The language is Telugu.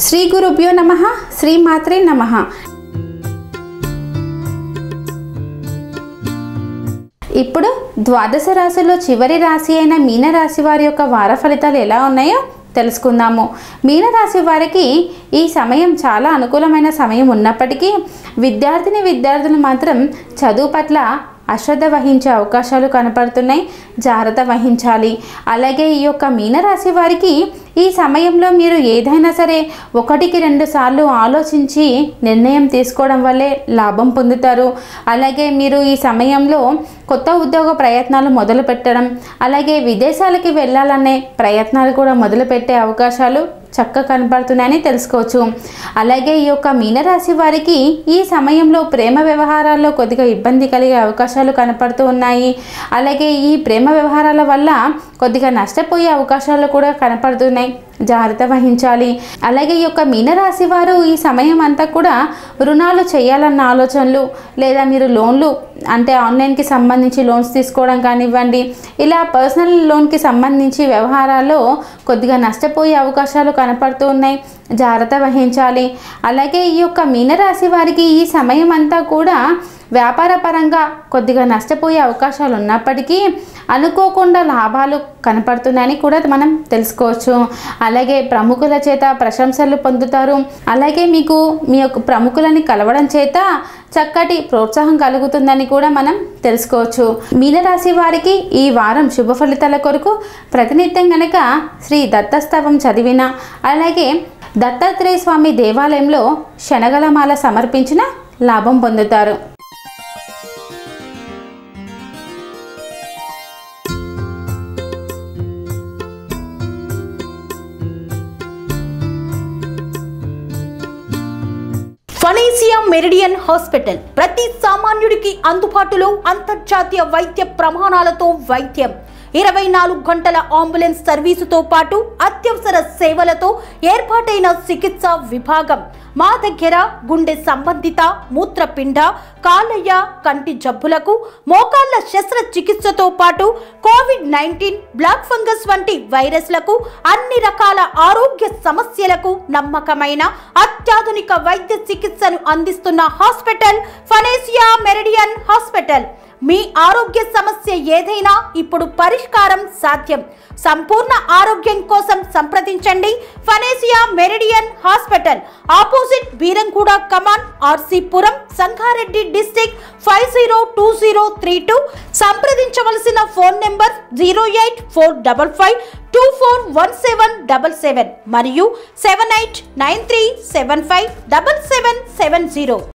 శ్రీ గురుభ్యో నమః. శ్రీ మాత్రే నమః. ఇప్పుడు ద్వాదశ రాశుల్లో చివరి రాశి అయిన మీనరాశి వారి యొక్క వార ఫలితాలు ఎలా ఉన్నాయో తెలుసుకుందాము. మీనరాశి వారికి ఈ సమయం చాలా అనుకూలమైన సమయం ఉన్నప్పటికీ విద్యార్థులు మాత్రం చదువు పట్ల అశ్రద్ధ వహించే అవకాశాలు కనపడుతున్నాయి. జాగ్రత్త వహించాలి. అలాగే ఈ యొక్క మీనరాశి వారికి ఈ సమయంలో మీరు ఏదైనా సరే 1-2 సార్లు ఆలోచించి నిర్ణయం తీసుకోవడం వల్లే లాభం పొందుతారు. అలాగే మీరు ఈ సమయంలో కొత్త ఉద్యోగ ప్రయత్నాలు మొదలు పెట్టడం, అలాగే విదేశాలకి వెళ్ళాలనే ప్రయత్నాలు కూడా మొదలుపెట్టే అవకాశాలు చక్కగా కనపడుతున్నాయని తెలుసుకోవచ్చు. అలాగే ఈ యొక్క మీనరాశి వారికి ఈ సమయంలో ప్రేమ వ్యవహారాల్లో కొద్దిగా ఇబ్బంది కలిగే అవకాశాలు కనపడుతూ ఉన్నాయి. అలాగే ఈ ప్రేమ వ్యవహారాల వల్ల కొద్దిగా నష్టపోయే అవకాశాలు కూడా కనపడుతున్నాయి. జాగ్రత్త వహించాలి. అలాగే ఈ యొక్క మీనరాశి వారు ఈ సమయం అంతా కూడా రుణాలు చేయాలన్న ఆలోచనలు, లేదా మీరు లోన్లు అంటే ఆన్లైన్కి సంబంధించి లోన్స్ తీసుకోవడం కానివ్వండి, ఇలా పర్సనల్ లోన్కి సంబంధించి వ్యవహారాల్లో కొద్దిగా నష్టపోయే అవకాశాలు కనపడుతూ ఉన్నాయి. జాగ్రత్త వహించాలి. అలాగే ఈ యొక్క మీనరాశి వారికి ఈ సమయం అంతా కూడా వ్యాపార పరంగా కొద్దిగా నష్టపోయే అవకాశాలు ఉన్నప్పటికీ అనుకోకుండా లాభాలు కనపడుతున్నాయని కూడా మనం తెలుసుకోవచ్చు. అలాగే ప్రముఖుల చేత ప్రశంసలు పొందుతారు. అలాగే మీకు మీ యొక్క ప్రముఖులని కలవడం చేత చక్కటి ప్రోత్సాహం కలుగుతుందని కూడా మనం తెలుసుకోవచ్చు. మీనరాశి వారికి ఈ వారం శుభ ఫలితాల కొరకు ప్రతినిత్యం గనక శ్రీ దత్తస్తవం చదివిన, అలాగే దత్తాత్రేయ స్వామి దేవాలయంలో శనగలమాల సమర్పించిన లాభం పొందుతారు. ఫనేసియా మెరిడియన్ హాస్పిటల్ ప్రతి సామాన్యుడికి అందుబాటులో అంతర్జాతీయ వైద్య ప్రమాణాలతో వైద్యం, 24 గంటల అంబులెన్స్ సర్వీసుతో పాటు అత్యవసర సేవలతో ఏర్పాటైన చికిత్సా విభాగం. మా దగ్గర గుండె సంబంధిత, మూత్రపిండ, కాలేయ, కంటి జబ్బులకు, మోకాళ్ల శస్త్రచికిత్సతో పాటు కోవిడ్-19, బ్లాక్ ఫంగస్ వంటి వైరస్లకు, అన్ని రకాల ఆరోగ్య సమస్యలకు నమ్మకమైన అత్యాధునిక వైద్య చికిత్సను అందిస్తున్న హాస్పిటల్ ఫనేసియా మెరిడియన్ హాస్పిటల్. మీ ఆరోగ్య సమస్య ఏదైనా ఇప్పుడు పరిష్కారం సాధ్యం. సంపూర్ణ ఆరోగ్యం కోసం సంప్రదించండి Panacea Meridian hospital, opposite Beeramguda Kaman, RC Puram, Sangareddy district 502032. సంప్రదించవలసిన ఫోన్ నెంబర్ 08455241777 మరియు 7893757770.